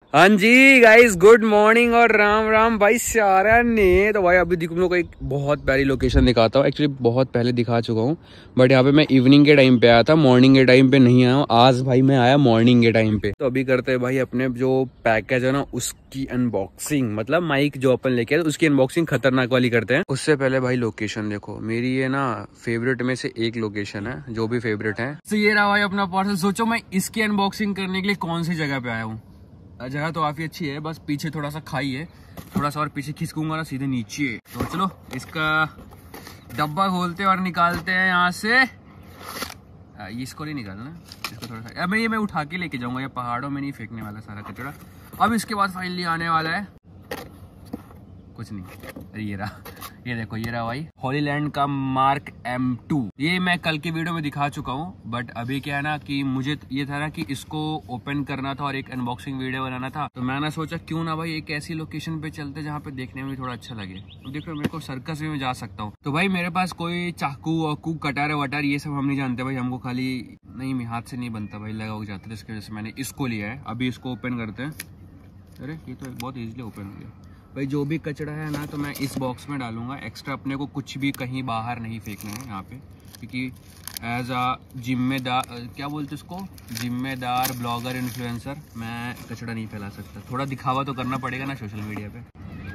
हाँ जी guys, good morning और राम राम भाई सारा ने। तो भाई अभी तुम लोग को एक बहुत प्यारी लोकेशन दिखाता हूँ। एक्चुअली बहुत पहले दिखा चुका हूँ, बट यहाँ पे मैं इवनिंग के टाइम पे आया था, मॉर्निंग के टाइम पे नहीं आया हूँ। आज भाई मैं आया मॉर्निंग के टाइम पे। तो अभी करते हैं भाई अपने जो पैकेज है ना उसकी अनबॉक्सिंग, मतलब माइक जो अपन लेके आए उसकी अनबॉक्सिंग खतरनाक वाली करते हैं। उससे पहले भाई लोकेशन देखो, मेरी ये ना फेवरेट में से एक लोकेशन है, जो भी फेवरेट है। तो ये रहा भाई अपना पार्सल। सोचो मैं इसकी अनबॉक्सिंग करने के लिए कौन सी जगह पे आया हूँ। जगह तो काफी अच्छी है, बस पीछे थोड़ा सा खाई है, थोड़ा सा और पीछे खिसकूंगा ना सीधे नीचे। तो चलो इसका डब्बा खोलते हैं और निकालते हैं यहाँ से। इसको नहीं निकालना, इसको थोड़ा सा अब मैं उठा के लेके जाऊंगा, ये पहाड़ों में नहीं फेंकने वाला सारा कचरा। अब इसके बाद फाइनली आने वाला है कुछ नहीं, ये रहा, ये देखो, ये रहा भाई हॉलीलैंड का मार्क M2। ये मैं कल की वीडियो में दिखा चुका हूँ, बट अभी क्या है ना कि मुझे ये था ना कि इसको ओपन करना था और एक अनबॉक्सिंग वीडियो बनाना था। तो मैंने सोचा क्यों ना भाई एक ऐसी लोकेशन पे चलते जहाँ पे देखने में भी थोड़ा अच्छा लगे। तो देखो मेरे को सर्कस में जा सकता हूँ, तो भाई मेरे पास कोई चाकू वाकू कटार वटार ये सब हम नहीं जानते भाई। हमको खाली नहीं, हाथ से नहीं बनता भाई, लगा जाता है। इसकी वजह से मैंने इसको लिया है। अभी इसको ओपन करते हैं। अरे ये तो बहुत ईजिली ओपन हो गया भाई। जो भी कचरा है ना तो मैं इस बॉक्स में डालूंगा। एक्स्ट्रा अपने को कुछ भी कहीं बाहर नहीं फेंकना है यहाँ पे, क्योंकि एज अ जिम्मेदार, क्या बोलते उसको, जिम्मेदार ब्लॉगर इन्फ्लुएंसर, मैं कचरा नहीं फैला सकता। थोड़ा दिखावा तो करना पड़ेगा ना सोशल मीडिया पे।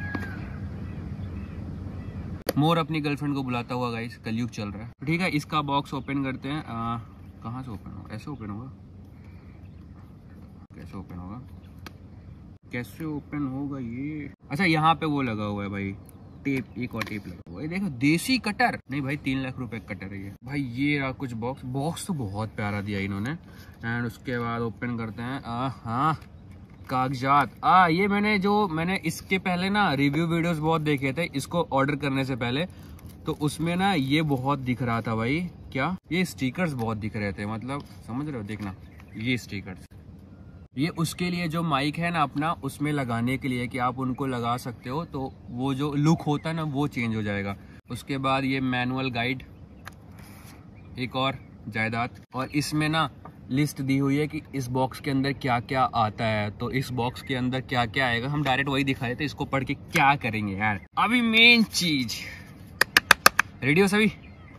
मोर अपनी गर्लफ्रेंड को बुलाता हुआ गाइस, कलयुग चल रहा है। ठीक है, इसका बॉक्स ओपन करते हैं। कहाँ से ओपन होगा? ऐसे ओपन होगा? कैसे ओपन होगा? कैसे ओपन होगा ये? अच्छा, यहाँ पे वो लगा हुआ है भाई टेप, एक और टेप लगा हुआ है। देखो देसी कटर, नहीं भाई 3 लाख रुपए का कटर है ये भाई। ये रहा कुछ बॉक्स तो बहुत प्यारा दिया इन्होंने। एंड उसके बाद ओपन करते हैं। हाँ, कागजात। ये मैंने इसके पहले ना रिव्यू वीडियोस बहुत देखे थे इसको ऑर्डर करने से पहले, तो उसमें ना ये बहुत दिख रहा था भाई। क्या ये स्टिकर्स बहुत दिख रहे थे, मतलब समझ रहे हो? देखना ये स्टिकर्स, ये उसके लिए जो माइक है ना अपना, उसमें लगाने के लिए कि आप उनको लगा सकते हो, तो वो जो लुक होता है ना वो चेंज हो जाएगा। उसके बाद ये मैनुअल गाइड, एक और जायदाद, और इसमें ना लिस्ट दी हुई है कि इस बॉक्स के अंदर क्या क्या आता है। तो इस बॉक्स के अंदर क्या क्या आएगा हम डायरेक्ट वही दिखाए थे, इसको पढ़ के क्या करेंगे यार। अभी मेन चीज, रेडी हो सभी?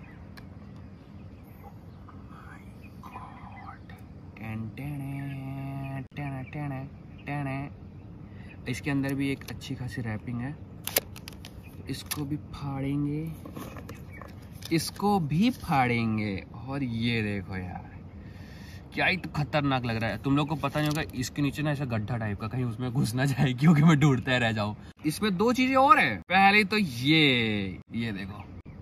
इसके अंदर भी एक अच्छी खासी रैपिंग है, इसको भी फाड़ेंगे, इसको भी फाड़ेंगे। और ये देखो यार, क्या ही तो खतरनाक लग रहा है। तुम लोग को पता नहीं होगा इसके नीचे ना ऐसा गड्ढा टाइप का, कहीं उसमें घुस ना जाए, क्योंकि मैं ढूंढता रह जाऊं। इसमें 2 चीजें और है। पहले तो ये देखो,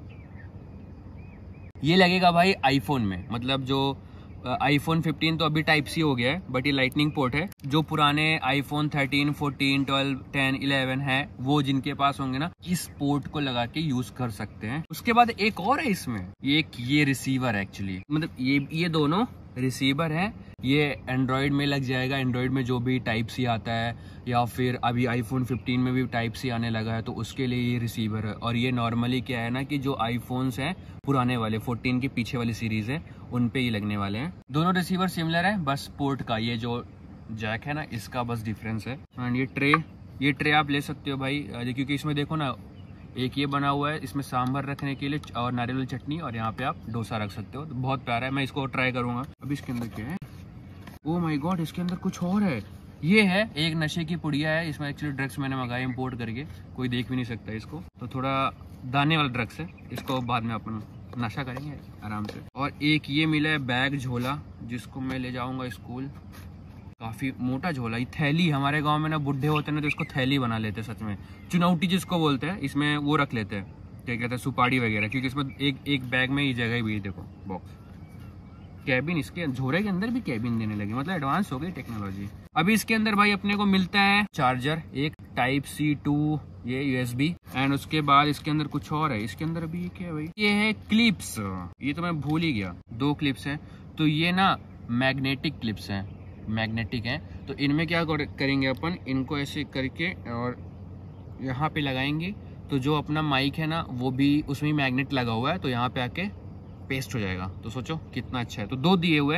ये लगेगा भाई आईफोन में, मतलब जो आईफोन 15 तो अभी टाइप सी हो गया है, बट ये लाइटनिंग पोर्ट है। जो पुराने आईफोन 13, 14, 12, 10, 11 है, वो जिनके पास होंगे ना, इस पोर्ट को लगा के यूज कर सकते हैं। उसके बाद एक और है इसमें, ये रिसीवर है एक्चुअली, मतलब ये दोनों रिसीवर है। ये एंड्रॉयड में लग जाएगा, एंड्रॉयड में जो भी टाइप सी आता है, या फिर अभी आईफोन 15 में भी टाइप सी आने लगा है, तो उसके लिए ये रिसीवर है। और ये नॉर्मली क्या है ना कि जो आईफोन्स हैं पुराने वाले 14 के पीछे वाली सीरीज है, उन पे ही लगने वाले हैं। दोनों रिसीवर सिमिलर है, बस पोर्ट का ये जो जैक है ना, इसका बस डिफरेंस है। एंड ये ट्रे आप ले सकते हो भाई, क्योंकि इसमें देखो ना, एक ये बना हुआ है, इसमें सांभर रखने के लिए और नारियल चटनी, और यहाँ पे आप डोसा रख सकते हो। तो बहुत प्यारा है, मैं इसको ट्राई करूंगा। अभी इसके अंदर क्या है? ओह माय गॉड, इसके अंदर कुछ और है। ये है एक नशे की पुड़िया है। इसमें एक्चुअली ड्रग्स मैंने मंगाया इम्पोर्ट करके, कोई देख भी नहीं सकता इसको। तो थोड़ा दाने वाला ड्रग्स है, इसको बाद में अपन नशा करेंगे आराम से। और एक ये मिला है बैग, झोला, जिसको मैं ले जाऊंगा स्कूल। काफी मोटा झोला। ये थैली, हमारे गांव में ना बुढ़े होते हैं ना तो इसको थैली बना लेते हैं, सच में चुनौती जिसको बोलते हैं। इसमें वो रख लेते हैं, क्या कहते हैं, सुपारी वगैरह, क्योंकि इसमें एक बैग में ही जगह भी। देखो बॉक्स, कैबिन, इसके झोरे के अंदर भी कैबिन देने लगे, मतलब एडवांस हो गई टेक्नोलॉजी। अभी इसके अंदर भाई अपने को मिलता है चार्जर, एक टाइप C 2, ये USB, एंड उसके बाद इसके अंदर कुछ और है। इसके अंदर अभी क्या है भाई? ये है क्लिप्स, ये तो मैं भूल ही गया। 2 क्लिप्स हैं, तो ये ना मैग्नेटिक क्लिप्स हैं, मैग्नेटिक हैं। तो इनमें क्या करेंगे अपन, इनको ऐसे करके और यहाँ पे लगाएंगे, तो जो अपना माइक है ना वो भी उसमें मैग्नेट लगा हुआ है, तो यहाँ पे आके पेस्ट हो जाएगा। तो सोचो कितना अच्छा है। तो 2 दिए हुए हैं,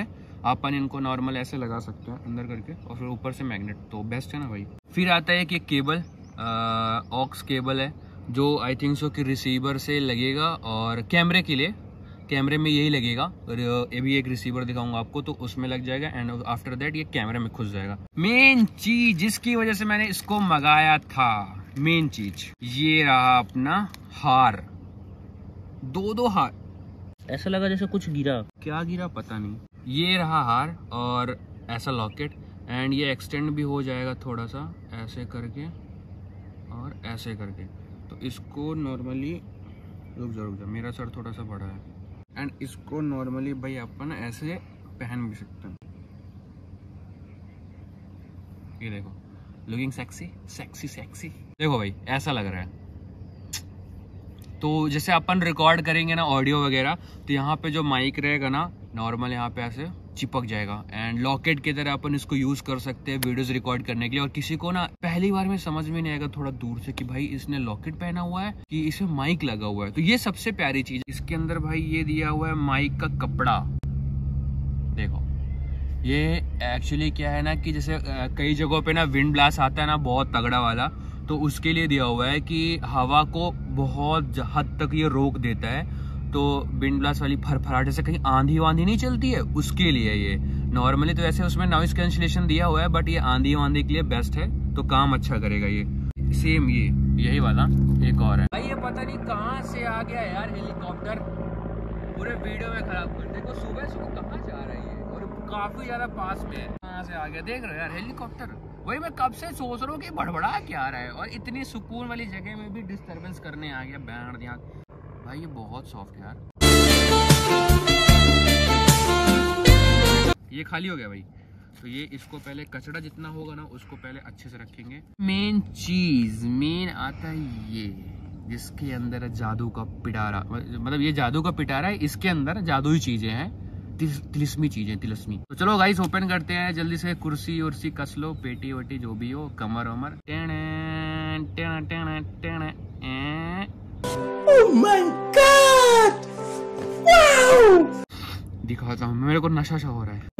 अपन इनको नॉर्मल ऐसे लगा सकते हैं अंदर करके, और फिर ऊपर से मैग्नेट, तो बेस्ट है ना भाई। फिर आता है कि केबल, ऑक्स केबल है जो आई थिंक सो कि रिसीवर से लगेगा और कैमरे के लिए, कैमरे में यही लगेगा। और ये भी एक रिसीवर दिखाऊंगा आपको, तो उसमें लग जाएगा एंड आफ्टर दैट ये कैमरे में घुस जाएगा। मेन चीज जिसकी वजह से मैंने इसको मंगाया था, मेन चीज ये रहा अपना हार, दो हार। ऐसा लगा जैसे कुछ गिरा, क्या गिरा पता नहीं। ये रहा हार और ऐसा लॉकेट, एंड ये एक्सटेंड भी हो जाएगा थोड़ा सा ऐसे करके और ऐसे करके। तो इसको नॉर्मली, रुक जा मेरा सर थोड़ा सा बड़ा है, एंड इसको नॉर्मली भाई अपन ऐसे पहन भी सकते हैं। ये देखो, लुकिंग सेक्सी सेक्सी सेक्सी, देखो भाई ऐसा लग रहा है। तो जैसे अपन रिकॉर्ड करेंगे ना ऑडियो वगैरह, तो यहाँ पे जो माइक रहेगा ना नॉर्मल यहाँ पे ऐसे चिपक जाएगा, एंड लॉकेट की तरह अपन इसको यूज कर सकते हैं वीडियोस रिकॉर्ड करने के लिए। और किसी को ना पहली बार में समझ में नहीं आएगा थोड़ा दूर से कि भाई इसने लॉकेट पहना हुआ है कि इसमें माइक लगा हुआ है। तो ये सबसे प्यारी चीज इसके अंदर भाई, ये दिया हुआ है माइक का कपड़ा। देखो ये एक्चुअली क्या है ना कि जैसे कई जगहों पे ना विंड ब्लास्ट आता है ना बहुत तगड़ा वाला, तो उसके लिए दिया हुआ है कि हवा को बहुत हद तक ये रोक देता है। तो विंड ब्लास्ट वाली फरफराटे से कहीं आंधी वांधी नहीं चलती है, उसके लिए ये। नॉर्मली तो ऐसे उसमें नॉइस कैंसिलेशन दिया हुआ है, बट ये आंधी वांधी के लिए बेस्ट है, तो काम अच्छा करेगा ये। सेम ये यही वाला एक और है भाई, ये पता नहीं कहाँ से आ गया यार हेलीकॉप्टर, पूरे वीडियो में खराब कर। देखो सुबह सुबह कहाँ जा रही है और काफी ज्यादा पास में है, कहाँ से आ गया देख रहे हो यार हेलीकॉप्टर। वही मैं कब से सोच रहा हूँ कि बड़बड़ा क्या रहा है, और इतनी सुकून वाली जगह में भी डिस्टर्बेंस करने आ गया बैंड यहाँ। भाई ये बहुत सॉफ्ट है यार। ये खाली हो गया भाई, तो ये इसको पहले कचड़ा जितना होगा ना उसको पहले अच्छे से रखेंगे। मेन चीज मेन आता है ये, जिसके अंदर जादू का पिटारा, मतलब ये जादू का पिटारा है, इसके अंदर जादुई चीजें हैं, तिलिस्मी चीजें, तिलिस्मी। तो चलो गाइस ओपन करते हैं जल्दी से। कुर्सी उर्सी कस लो, पेटी वटी जो भी हो, कमर वमर। Oh my God! Wow! दिखाता हूँ, मेरे को नशा सा हो रहा है।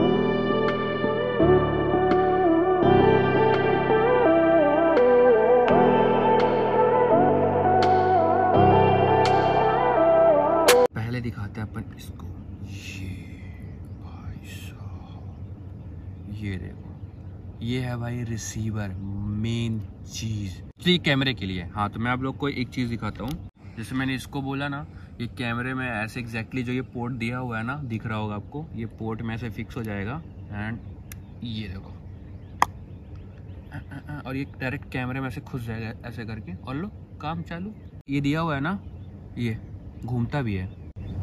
पहले दिखाते हैं अपन इसको, ये भाई साहब, ये देखो, ये है भाई रिसीवर, मेन चीज तो कैमरे के लिए। हाँ तो मैं आप लोग को एक चीज दिखाता हूँ, जैसे मैंने इसको बोला ना, ये कैमरे में ऐसे एग्जैक्टली जो ये पोर्ट दिया हुआ है ना, दिख रहा होगा आपको, ये पोर्ट में ऐसे फिक्स हो जाएगा, एंड ये देखो, और ये डायरेक्ट कैमरे में ऐसे घुस जाएगा ऐसे करके, और लो काम चालू। ये दिया हुआ है ना, ये घूमता भी है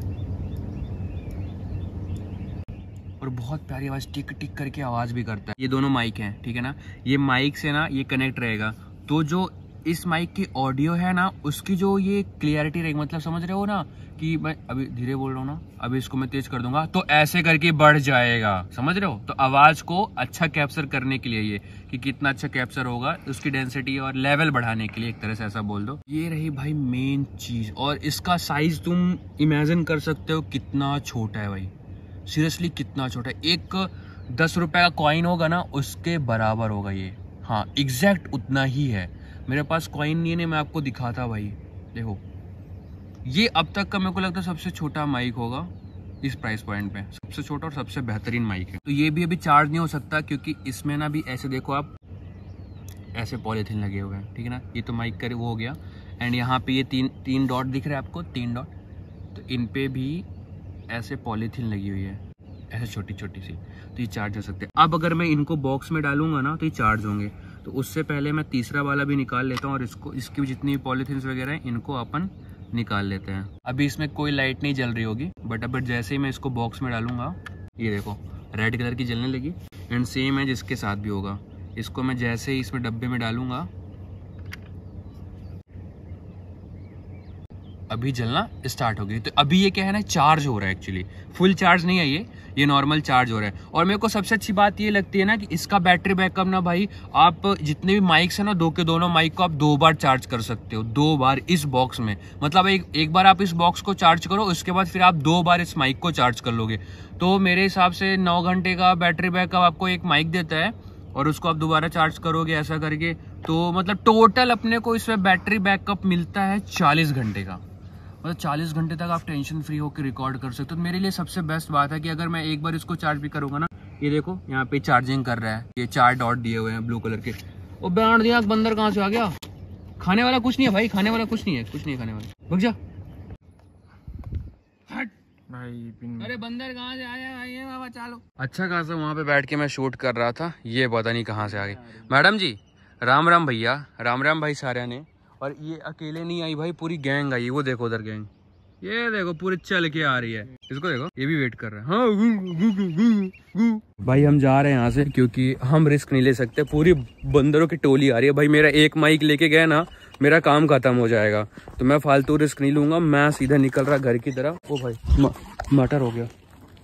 और बहुत प्यारी आवाज टिक टिक करके आवाज भी करता है। ये दोनों माइक हैं, ठीक है ना, ये माइक से ना ये कनेक्ट रहेगा, तो जो इस माइक की ऑडियो है ना उसकी जो ये क्लियरिटी रहेगी, मतलब समझ रहे हो ना कि मैं अभी धीरे बोल रहा हूँ ना, अभी इसको मैं तेज कर दूंगा तो ऐसे करके बढ़ जाएगा, समझ रहे हो। तो आवाज को अच्छा कैप्चर करने के लिए ये कि कितना अच्छा कैप्चर होगा, उसकी डेंसिटी और लेवल बढ़ाने के लिए एक तरह से ऐसा बोल दो। ये रही भाई मेन चीज, और इसका साइज तुम इमेजिन कर सकते हो कितना छोटा है भाई, सीरियसली कितना छोटा है। एक 10 रुपए का कॉइन होगा ना उसके बराबर होगा ये, हाँ एग्जैक्ट उतना ही है। मेरे पास कॉइन नहीं है, मैं आपको दिखाता भाई, देखो ये अब तक का मेरे को लगता है सबसे छोटा माइक होगा इस प्राइस पॉइंट पे, सबसे छोटा और सबसे बेहतरीन माइक है। तो ये भी अभी चार्ज नहीं हो सकता क्योंकि इसमें ना भी ऐसे देखो आप, ऐसे पॉलीथीन लगे हुए हैं, ठीक है ना। ये तो माइक का वो हो गया, एंड यहाँ पे ये तीन डॉट दिख रहे हैं आपको, 3 डॉट, तो इन पे भी ऐसे पॉलीथीन लगी हुई है ऐसे छोटी छोटी सी, तो ये चार्ज हो सकते हैं। अब अगर मैं इनको बॉक्स में डालूंगा ना तो ये चार्ज होंगे, तो उससे पहले मैं तीसरा वाला भी निकाल लेता हूँ, और इसको इसकी जितनी पॉलीथीन्स वगैरह हैं इनको अपन निकाल लेते हैं। अभी इसमें कोई लाइट नहीं जल रही होगी, बट अब जैसे ही मैं इसको बॉक्स में डालूंगा, ये देखो रेड कलर की जलने लगी, एंड सेम है जिसके साथ भी होगा। इसको मैं जैसे ही इसमें डब्बे में डालूंगा, अभी जलना स्टार्ट हो गई। तो अभी ये क्या है ना, चार्ज हो रहा है, एक्चुअली फुल चार्ज नहीं है ये नॉर्मल चार्ज हो रहा है। और मेरे को सबसे अच्छी बात ये लगती है ना कि इसका बैटरी बैकअप ना भाई, आप जितने भी माइक्स है ना, दोनों माइक को आप 2 बार चार्ज कर सकते हो, 2 बार इस बॉक्स में। मतलब एक बार आप इस बॉक्स को चार्ज करो, उसके बाद फिर आप 2 बार इस माइक को चार्ज कर लोगे। तो मेरे हिसाब से 9 घंटे का बैटरी बैकअप आपको एक माइक देता है, और उसको आप दोबारा चार्ज करोगे ऐसा करके, तो मतलब टोटल अपने को इसमें बैटरी बैकअप मिलता है 40 घंटे का। मतलब 40 घंटे तक आप टेंशन फ्री होकर रिकॉर्ड कर सकते हो। तो मेरे लिए सबसे बेस्ट बात है कि अगर मैं एक बार इसको चार्ज भी करूँगा ना, ये देखो यहाँ पे चार्जिंग कर रहा है, ये 4 डॉट दिए हुए हैं ब्लू कलर के। और बैंड दिया, बंदर कहाँ से आ गया? खाने वाला कुछ नहीं है भाई, खाने वाला कुछ नहीं है, कुछ नहीं है खाने वाला। भग जा भाई, अरे बंदर कहाँ से आया? आइए बाबा चलो। अच्छा खासा वहाँ पे बैठ के मैं शूट कर रहा था, ये पता नहीं कहाँ से आ गए। मैडम जी राम राम भैया, राम राम भाई सारे ने। और ये अकेले नहीं आई भाई, पूरी गैंग आई। वो देखो उधर गैंग, ये देखो पूरी चल के आ रही है। इसको देखो, ये भी वेट कर रहा है। हाँ भाई हम जा रहे हैं यहाँ से, क्योंकि हम रिस्क नहीं ले सकते। पूरी बंदरों की टोली आ रही है भाई। मेरा एक माइक लेके गए ना, मेरा काम खत्म हो जाएगा। तो मैं फालतू रिस्क नहीं लूंगा, मैं सीधा निकल रहा घर की तरफ। ओ भाई मटर हो गया।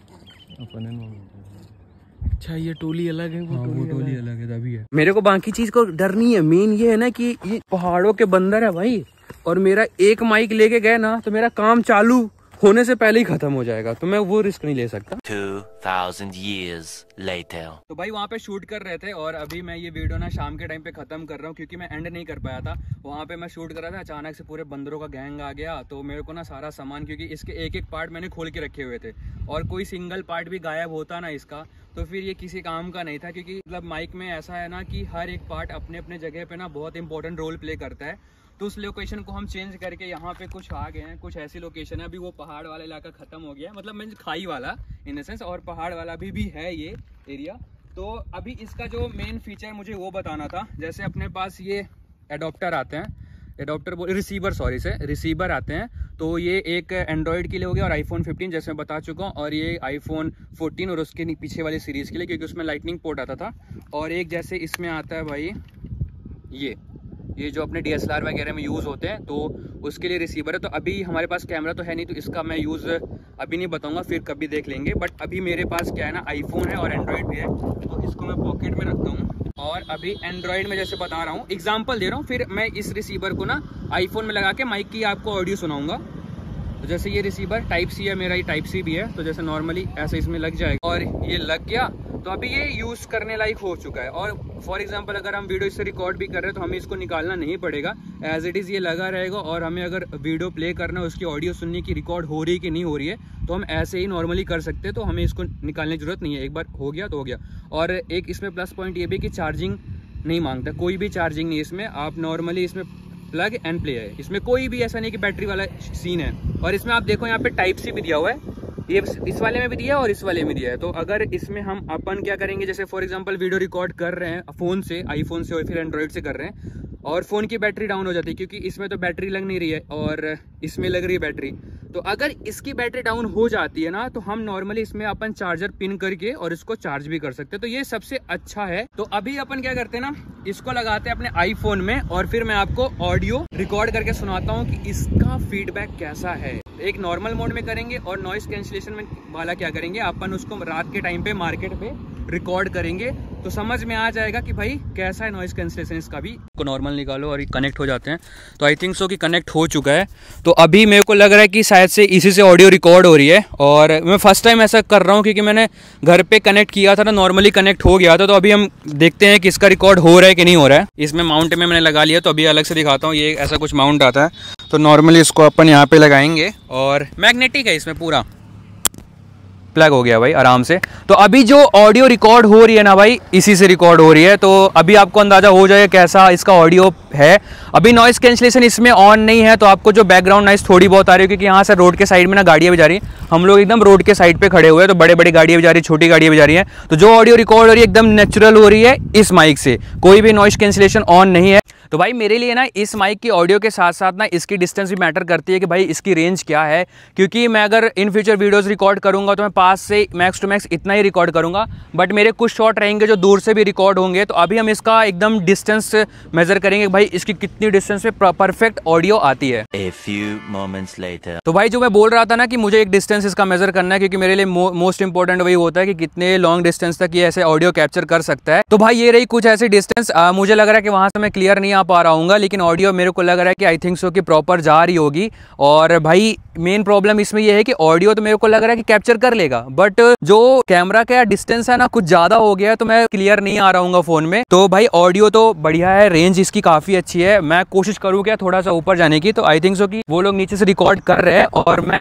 अच्छा ये टोली अलग है, वो टोली अलग है, तभी है। मेरे को बाकी चीज को डर नहीं है, मेन ये है ना कि ये पहाड़ों के बंदर है भाई। और मेरा एक माइक लेके गए ना, तो मेरा काम चालू होने से पहले ही खत्म हो जाएगा। तो मैं वो रिस्क नहीं ले सकता। 2000 years later। तो भाई वहाँ पे शूट कर रहे थे, और अभी मैं ये वीडियो ना शाम के टाइम पे खत्म कर रहा हूँ, क्योंकि मैं एंड नहीं कर पाया था। वहाँ पे मैं शूट कर रहा था, अचानक से पूरे बंदरों का गैंग आ गया। तो मेरे को ना सारा सामान, क्योंकि इसके एक पार्ट मैंने खोल के रखे हुए थे, और कोई सिंगल पार्ट भी गायब होता ना इसका, तो फिर ये किसी काम का नहीं था। क्योंकि मतलब माइक में ऐसा है ना कि हर एक पार्ट अपने अपने जगह पे ना बहुत इंपॉर्टेंट रोल प्ले करता है। तो उस लोकेशन को हम चेंज करके यहाँ पे कुछ आ गए हैं। कुछ ऐसी लोकेशन है, अभी वो पहाड़ वाला इलाका खत्म हो गया, मतलब मीन्स खाई वाला इन द सेंस, और पहाड़ वाला भी है ये एरिया। तो अभी इसका जो मेन फीचर मुझे वो बताना था। जैसे अपने पास ये एडोप्टर आते हैं, रिसीवर आते हैं। तो ये एक एंड्रॉयड के लिए हो गया, और आईफोन 15 जैसे मैं बता चुका हूँ, और ये आईफोन 14 और उसके पीछे वाले सीरीज़ के लिए, क्योंकि उसमें लाइटनिंग पोर्ट आता था। और एक जैसे इसमें आता है भाई ये जो अपने DSLR वगैरह में यूज़ होते हैं, तो उसके लिए रिसीवर है। तो अभी हमारे पास कैमरा तो है नहीं, तो इसका मैं यूज़ अभी नहीं बताऊंगा, फिर कभी देख लेंगे। बट अभी मेरे पास क्या है ना, आईफोन है और एंड्रॉयड भी है, तो इसको मैं पॉकेट में रखता हूँ। और अभी एंड्रॉयड में जैसे बता रहा हूँ, एग्जाम्पल दे रहा हूँ, फिर मैं इस रिसीवर को ना आईफोन में लगा के माइक की आपको ऑडियो सुनाऊंगा। तो जैसे ये रिसीवर टाइप सी है मेरा, ये टाइप सी भी है, तो जैसे नॉर्मली ऐसे इसमें लग जाएगा, और ये लग गया। तो अभी ये यूज़ करने लायक हो चुका है। और फॉर एग्जांपल अगर हम वीडियो इससे रिकॉर्ड भी कर रहे हैं, तो हमें इसको निकालना नहीं पड़ेगा, एज इट इज़ ये लगा रहेगा। और हमें अगर वीडियो प्ले करना है, उसकी ऑडियो सुनने की, रिकॉर्ड हो रही है कि नहीं हो रही है, तो हम ऐसे ही नॉर्मली कर सकते हैं। तो हमें इसको निकालने की जरूरत नहीं है, एक बार हो गया तो हो गया। और एक इसमें प्लस पॉइंट ये भी कि चार्जिंग नहीं मांगता, कोई भी चार्जिंग नहीं इसमें। आप नॉर्मली इसमें प्लग एंड प्ले है, इसमें कोई भी ऐसा नहीं कि बैटरी वाला सीन है। और इसमें आप देखो यहाँ पे टाइप सी भी दिया हुआ है, ये इस वाले में भी दिया है और इस वाले में दिया है। तो अगर इसमें हम अपन क्या करेंगे, जैसे फॉर एग्जांपल वीडियो रिकॉर्ड कर रहे हैं फ़ोन से, आईफोन से और फिर एंड्रॉयड से कर रहे हैं, और फ़ोन की बैटरी डाउन हो जाती है, क्योंकि इसमें तो बैटरी लग नहीं रही है और इसमें लग रही है बैटरी। तो अगर इसकी बैटरी डाउन हो जाती है ना, तो हम नॉर्मली इसमें अपन चार्जर पिन करके और इसको चार्ज भी कर सकते हैं। तो ये सबसे अच्छा है। तो अभी अपन क्या करते हैं ना, इसको लगाते हैं अपने आईफोन में, और फिर मैं आपको ऑडियो रिकॉर्ड करके सुनाता हूँ कि इसका फीडबैक कैसा है। एक नॉर्मल मोड में करेंगे, और नॉइस कैंसिलेशन में वाला क्या करेंगे, अपन उसको रात के टाइम पे मार्केट पे रिकॉर्ड करेंगे, तो समझ में आ जाएगा कि भाई कैसा है नॉइस कैंसिलेशन इसका भी। को नॉर्मल निकालो और कनेक्ट हो जाते हैं। तो आई थिंक सो कि कनेक्ट हो चुका है। तो अभी मेरे को लग रहा है कि शायद से इसी से ऑडियो रिकॉर्ड हो रही है, और मैं फर्स्ट टाइम ऐसा कर रहा हूँ, क्योंकि मैंने घर पे कनेक्ट किया था ना, नॉर्मली कनेक्ट हो गया था। तो अभी हम देखते हैं कि इसका रिकॉर्ड हो रहा है कि नहीं हो रहा है। इसमें माउंट में मैंने लगा लिया, तो अभी अलग से दिखाता हूँ। ये ऐसा कुछ माउंट आता है, तो नॉर्मली इसको अपन यहाँ पे लगाएंगे, और मैग्नेटिक है, इसमें पूरा प्लग हो गया भाई आराम से। तो अभी जो ऑडियो रिकॉर्ड हो रही है ना भाई, इसी से रिकॉर्ड हो रही है। तो अभी आपको अंदाजा हो जाएगा कैसा इसका ऑडियो है। अभी नॉइस कैंसिलेशन इसमें ऑन नहीं है, तो आपको जो बैकग्राउंड नॉइस थोड़ी बहुत आ रही है, क्योंकि यहाँ से रोड के साइड में ना गाड़ियाँ भी जा रही हैं। हम लोग एकदम रोड के साइड पे खड़े हुए हैं, तो बड़े बड़ी गाड़ियाँ भी जा रही है, छोटी गाड़ियाँ भी जा रही हैं। तो जो ऑडियो रिकॉर्ड हो रही है एकदम नेचुरल हो रही है इस माइक से, कोई भी नॉइस कैंसिलेशन ऑन नहीं है। तो भाई मेरे लिए ना इस माइक की ऑडियो के साथ साथ ना इसकी डिस्टेंस भी मैटर करती है कि भाई इसकी रेंज क्या है, क्योंकि मैं अगर इन फ्यूचर वीडियोस रिकॉर्ड करूंगा तो मैं पास से मैक्स टू मैक्स इतना ही रिकॉर्ड करूंगा, बट मेरे कुछ शॉट रहेंगे जो दूर से भी रिकॉर्ड होंगे। तो अभी हम इसका एकदम डिस्टेंस मेजर करेंगे भाई इसकी कितनी डिस्टेंस पे परफेक्ट ऑडियो आती है। A few moments later. तो भाई जो मैं बोल रहा था ना कि मुझे एक डिस्टेंस इसका मेजर करना है, क्योंकि मेरे लिए मोस्ट इंपॉर्टेंट वही होता है कि कितने लॉन्ग डिस्टेंस तक ये ऐसे ऑडियो कैप्चर कर सकता है। तो भाई ये रही कुछ ऐसी डिस्टेंस। मुझे लग रहा है कि वहां से मैं क्लियर नहीं आ पा रहा हूँ, लेकिन ऑडियो मेरे को लग रहा है कि आई थिंक सो कि प्रॉपर जा रही होगी। और भाई मेन प्रॉब्लम इसमें ये है कि ऑडियो तो मेरे को लग रहा है कि कैप्चर कर लेगा, बट जो कैमरा का डिस्टेंस है ना कुछ ज्यादा हो गया है, तो मैं क्लियर नहीं आ रहा हूँ फोन में। तो भाई ऑडियो तो बढ़िया है, रेंज इसकी काफी अच्छी है। मैं कोशिश करूँ थोड़ा सा ऊपर जाने की, तो आई थिंक सो कि वो लोग नीचे से रिकॉर्ड कर रहे हैं और मैं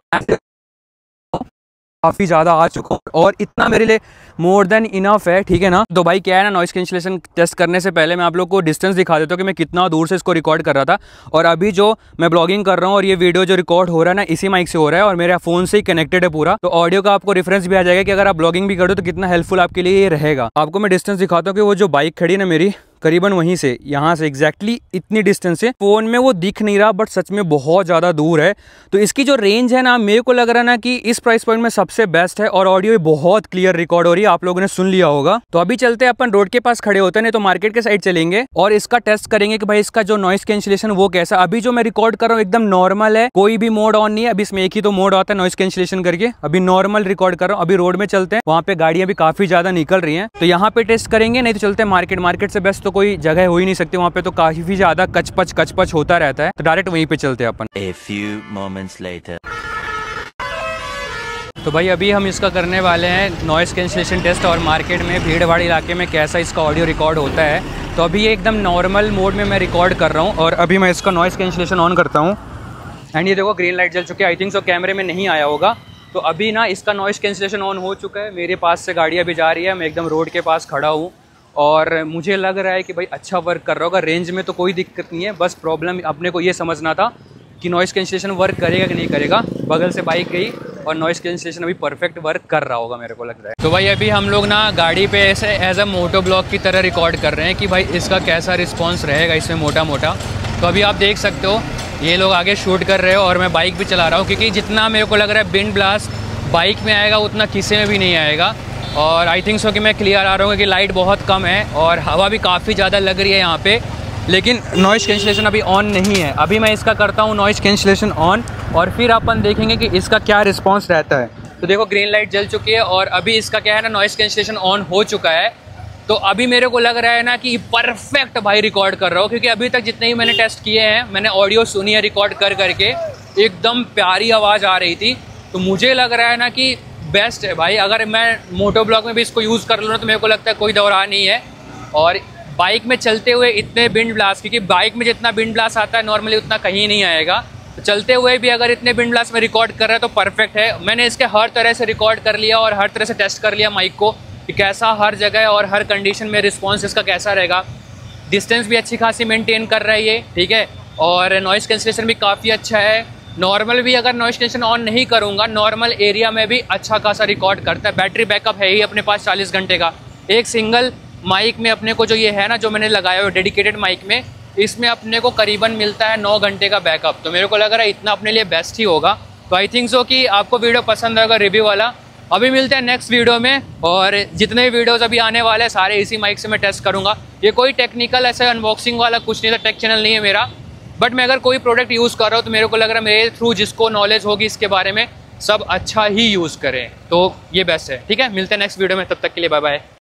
काफी ज्यादा आ चुका हूँ और इतना मेरे लिए मोर देन इनफ है, ठीक है ना। तो भाई क्या है ना, नॉइस कैंसिलेशन टेस्ट करने से पहले मैं आप लोग को डिस्टेंस दिखा देता हूँ कि मैं कितना दूर से इसको रिकॉर्ड कर रहा था। और अभी जो मैं ब्लॉगिंग कर रहा हूँ और ये वीडियो जो रिकॉर्ड हो रहा है ना इसी माइक से हो रहा है और मेरे फोन से ही कनेक्टेड है पूरा। तो ऑडियो का आपको रेफरेंस भी आ जाएगा कि अगर आप ब्लॉगिंग भी करो तो कितना हेल्पफुल आपके लिए ये रहेगा। आपको मैं डिस्टेंस दिखाता हूँ कि वो जो बाइक खड़ी है ना मेरी, करीबन वहीं से यहाँ से एग्जैक्टली इतनी डिस्टेंस है। फोन में वो दिख नहीं रहा बट सच में बहुत ज़्यादा दूर है। तो इसकी जो रेंज है ना मेरे को लग रहा है ना कि इस प्राइस पॉइंट में सबसे बेस्ट है और ऑडियो बहुत क्लियर रिकॉर्ड हो रही है, आप लोगों ने सुन लिया होगा। तो अभी चलते हैं, अपन रोड के पास खड़े होते हैं, नहीं तो मार्केट के साइड चलेंगे और इसका टेस्ट करेंगे कि भाई इसका जो नॉइस कैंसिलेशन वो कैसा। अभी जो मैं रिकॉर्ड कर रहा हूँ एकदम नॉर्मल है, कोई भी मोड ऑन नहीं है। अभी इसमें एक ही तो मोड आता है नॉइस कैंसिलेशन करके। अभी नॉर्मल रिकॉर्ड कर रहा हूँ। अभी रोड में चलते हैं, वहाँ पे गाड़ियां भी काफी ज्यादा निकल रही है, तो यहाँ पे टेस्ट करेंगे। नहीं तो चलते हैं मार्केट। मार्केट से बेस्ट तो कोई जगह हो ही नहीं सकती, वहाँ पे तो काफी ज्यादा कचपच होता रहता है। तो डायरेक्ट वहीं पे चलते हैं अपन। A few moments later. तो भाई अभी हम इसका करने वाले हैं नॉइस कैंसिलेशन टेस्ट और मार्केट में भीड़ भाड़ इलाके में कैसा इसका ऑडियो रिकॉर्ड होता है। तो अभी ये एकदम नॉर्मल मोड में मैं रिकॉर्ड कर रहा हूँ और अभी मैं इसका नॉइस कैंसिलेशन ऑन करता हूँ एंड ये देखो ग्रीन लाइट जल चुकी है। आई थिंक सो कैमरे में नहीं आया होगा। तो अभी ना इसका नॉइस कैंसिलेशन ऑन हो चुका है। मेरे पास से गाड़ियाँ भी जा रही है, मैं एकदम रोड के पास खड़ा हूँ और मुझे लग रहा है कि भाई अच्छा वर्क कर रहा होगा। रेंज में तो कोई दिक्कत नहीं है, बस प्रॉब्लम अपने को ये समझना था कि नॉइस कैंसिलेशन वर्क करेगा कि नहीं करेगा। बगल से बाइक गई और नॉइस कैंसिलेशन अभी परफेक्ट वर्क कर रहा होगा मेरे को लग रहा है। तो भाई अभी हम लोग ना गाड़ी पे ऐसे एज अ मोटो ब्लॉग की तरह रिकॉर्ड कर रहे हैं कि भाई इसका कैसा रिस्पॉन्स रहेगा इसमें मोटा मोटा। तो अभी आप देख सकते हो ये लोग आगे शूट कर रहे हो और मैं बाइक भी चला रहा हूँ, क्योंकि जितना मेरे को लग रहा है विंड ब्लास्ट बाइक में आएगा उतना किसी में भी नहीं आएगा। और आई थिंक सो कि मैं क्लियर आ रहा हूँ कि लाइट बहुत कम है और हवा भी काफ़ी ज़्यादा लग रही है यहाँ पे, लेकिन नॉइस कैंसिलेशन अभी ऑन नहीं है। अभी मैं इसका करता हूँ नॉइस कैंसिलेशन ऑन और फिर अपन देखेंगे कि इसका क्या रिस्पांस रहता है। तो देखो ग्रीन लाइट जल चुकी है और अभी इसका क्या है ना नॉइस कैंसिलेशन ऑन हो चुका है। तो अभी मेरे को लग रहा है ना कि परफेक्ट भाई रिकॉर्ड कर रहा हूँ, क्योंकि अभी तक जितने ही मैंने टेस्ट किए हैं मैंने ऑडियो सुनी है रिकॉर्ड कर करके, एकदम प्यारी आवाज़ आ रही थी। तो मुझे लग रहा है ना कि बेस्ट है भाई। अगर मैं मोटो ब्लॉग में भी इसको यूज़ कर लूँ ना तो मेरे को लगता है कोई दौरा नहीं है। और बाइक में चलते हुए इतने विंड ब्लास्ट, क्योंकि बाइक में जितना विंड ब्लास्ट आता है नॉर्मली उतना कहीं नहीं आएगा, तो चलते हुए भी अगर इतने विंड ब्लास्ट में रिकॉर्ड कर रहा है तो परफेक्ट है। मैंने इसके हर तरह से रिकॉर्ड कर लिया और हर तरह से टेस्ट कर लिया माइक को कि कैसा हर जगह और हर कंडीशन में रिस्पॉन्स इसका कैसा रहेगा। डिस्टेंस भी अच्छी खासी मेंटेन कर रहा है ये, ठीक है। और नॉइस कैंसिलेशन भी काफ़ी अच्छा है। नॉर्मल भी अगर नॉइस कैंसिलेशन ऑन नहीं करूँगा नॉर्मल एरिया में भी अच्छा खासा रिकॉर्ड करता है। बैटरी बैकअप है ही अपने पास 40 घंटे का। एक सिंगल माइक में अपने को जो ये है ना जो मैंने लगाया हुआ डेडिकेटेड माइक में, इसमें अपने को करीबन मिलता है 9 घंटे का बैकअप। तो मेरे को लग रहा है इतना अपने लिए बेस्ट ही होगा। तो आई थिंक सो कि आपको वीडियो पसंद आएगा रिव्यू वाला। अभी मिलते हैं नेक्स्ट वीडियो में, और जितने भी वीडियोस अभी आने वाले हैं सारे इसी माइक से मैं टेस्ट करूँगा। ये कोई टेक्निकल ऐसा अनबॉक्सिंग वाला कुछ नहीं था, टेक चैनल नहीं है मेरा, बट मैं अगर कोई प्रोडक्ट यूज़ कर रहा हूँ तो मेरे को लग रहा है मेरे थ्रू जिसको नॉलेज होगी इसके बारे में सब अच्छा ही यूज़ करें, तो ये बेस्ट है। ठीक है, मिलते हैं नेक्स्ट वीडियो में, तब तक के लिए बाय बाय।